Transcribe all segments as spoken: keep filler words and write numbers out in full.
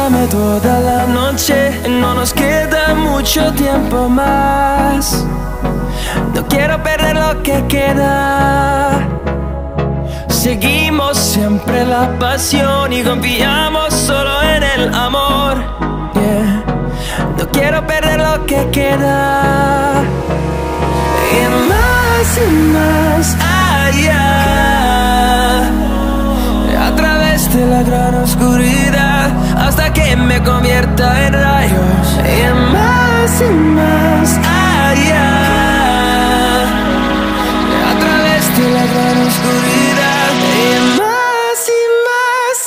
Abrázame toda la noche, no nos queda mucho tiempo más. No quiero perder lo que queda. Seguimos siempre la pasión y confiamos solo en el amor. Yeah. No quiero perder lo que queda. Y más y más allá, a través de la gran oscuridad, hasta que me convierta en rayos. Y más y más allá, a través de la gran oscuridad. Y más y más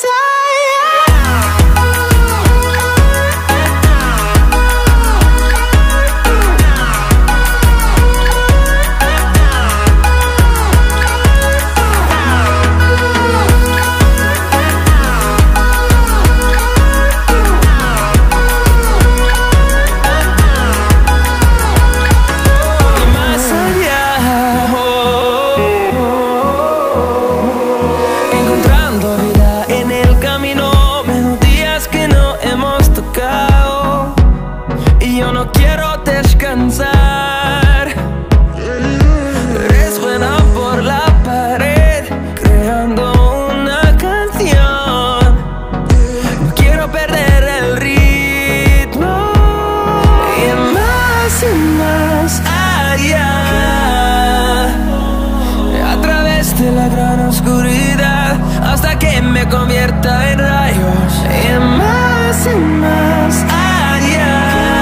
convierta en rayos. Y más y más allá,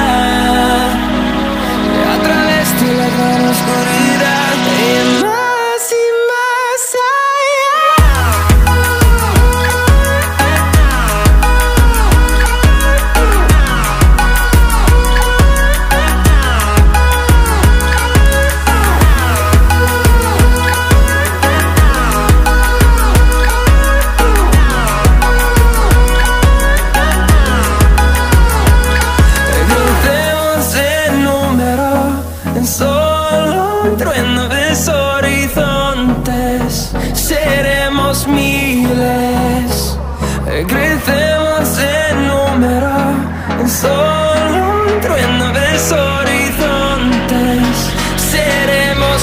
a través de la gran oscuridad. Y más y más miles, crecemos en número, en solo un trueno de horizontes. Seremos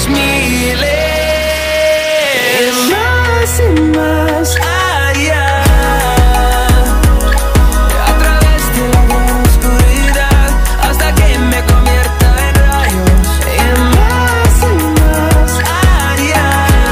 miles, más y más allá, a través de la gran oscuridad, hasta que me convierta en rayos. Y más y más allá,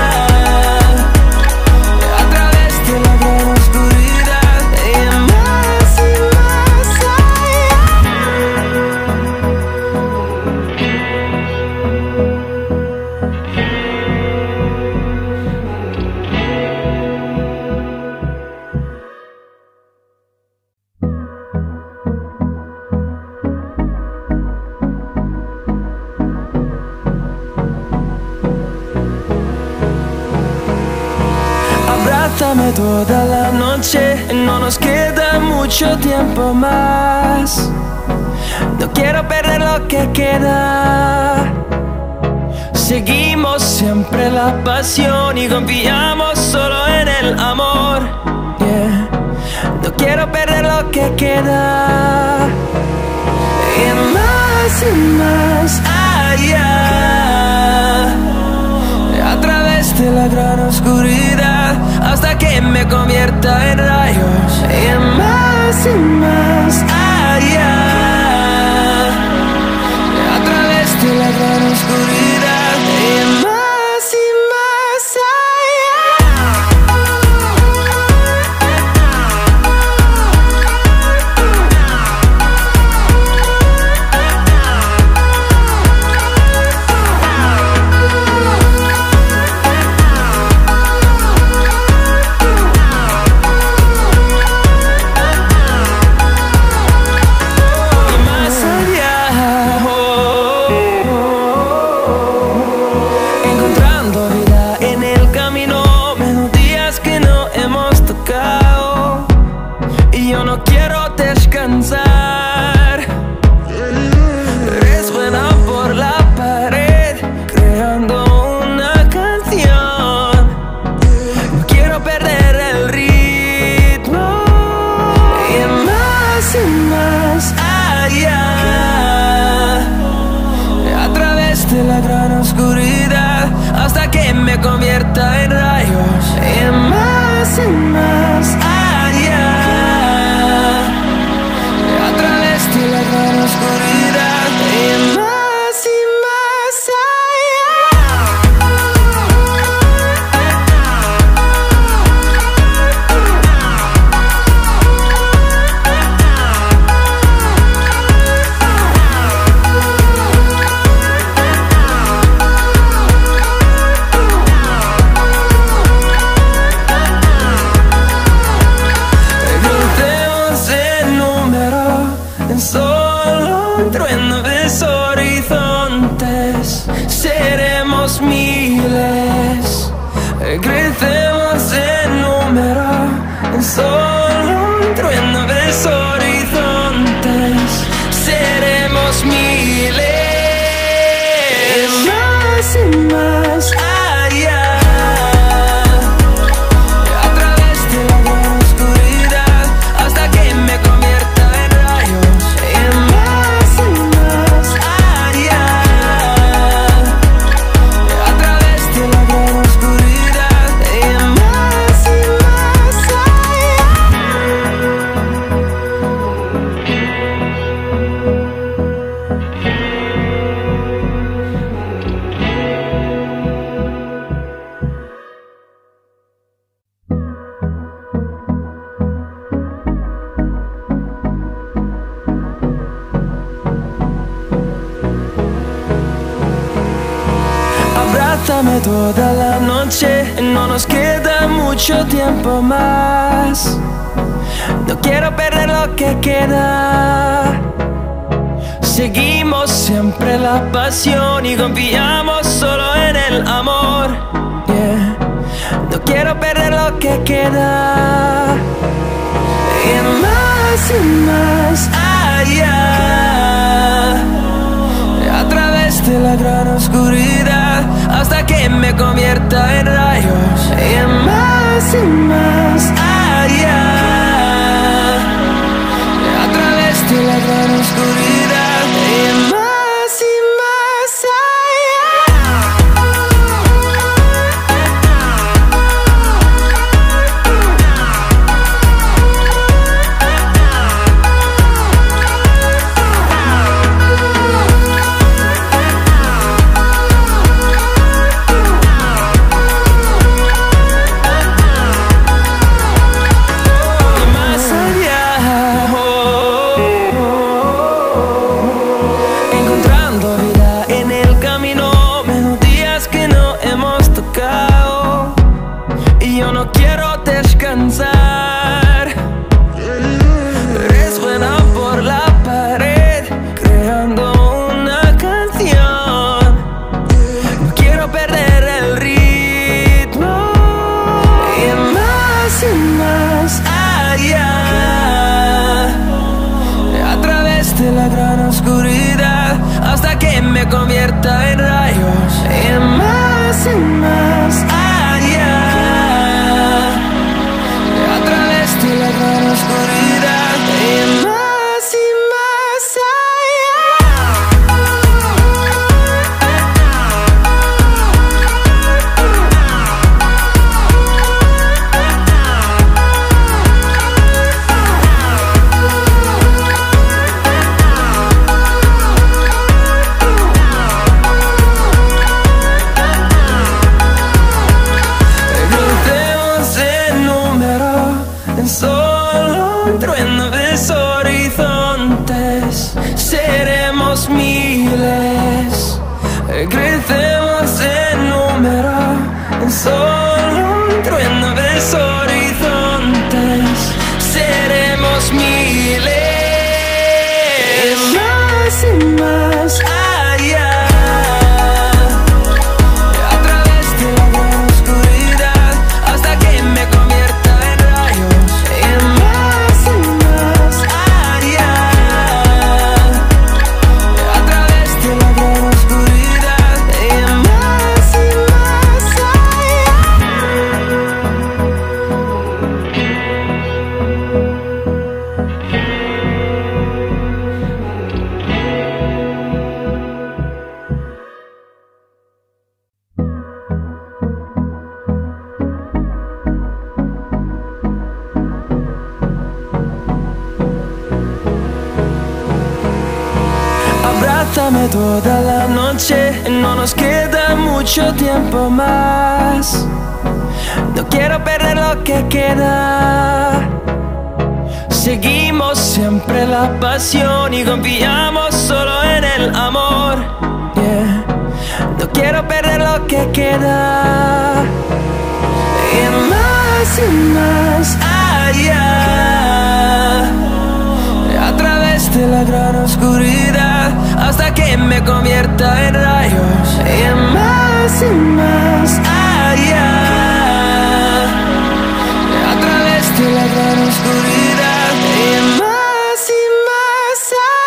abrázame toda la noche, no nos queda mucho tiempo más. No quiero perder lo que queda. Seguimos siempre la pasión y confiamos solo en el amor. Yeah. No quiero perder lo que queda. Y más y más allá, a través de la gran oscuridad, hasta que me convierta en rayos. Y más y más allá, a través de la gran oscuridad. Y más y más allá. que me convierta en rayos, en más y más allá, a través de la gran oscuridad, en más y más solo un trueno de horizontes, seremos miles, crecemos en número, en solo un trueno de horizontes, seremos miles, más y más allá. Abrázame toda la noche, no nos queda mucho tiempo más. No quiero perder lo que queda. Seguimos siempre la pasión y confiamos solo en el amor. Yeah. No quiero perder lo que queda. Y más y más allá, a través de la gran oscuridad, hasta que me convierta en rayos, en más y más allá, a través de la gran oscuridad, en más y más descansar. Resuena por la pared, creando una canción. No quiero perder el ritmo. Y más y más allá, a través de la gran oscuridad, hasta que me convierta en rayos, en más y más allá, de la gran oscuridad, en más y más solo un trueno de horizontes, seremos miles, crecemos en número, en solo un trueno de horizontes, seremos miles, más y más allá. bésame toda la noche, no nos queda mucho tiempo más. No quiero perder lo que queda. Seguimos siempre la pasión y confiamos solo en el amor. Yeah. No quiero perder lo que queda. Y más y más allá, a través de la gran oscuridad, hasta que me convierta en rayos. Y más y más allá, a través de la gran oscuridad. Y más y más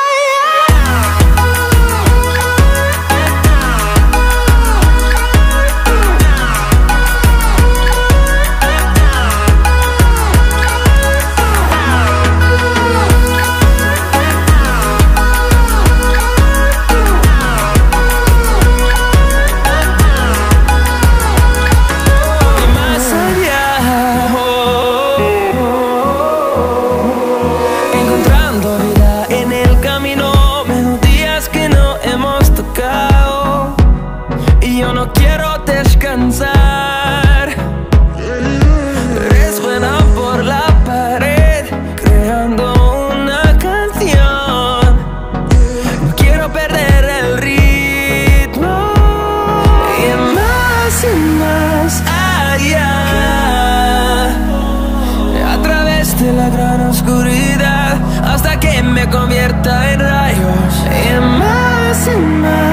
descansar. Resuena por la pared, creando una canción. No quiero perder el ritmo. Y más y más allá, a través de la gran oscuridad, hasta que me convierta en rayos. Y más y más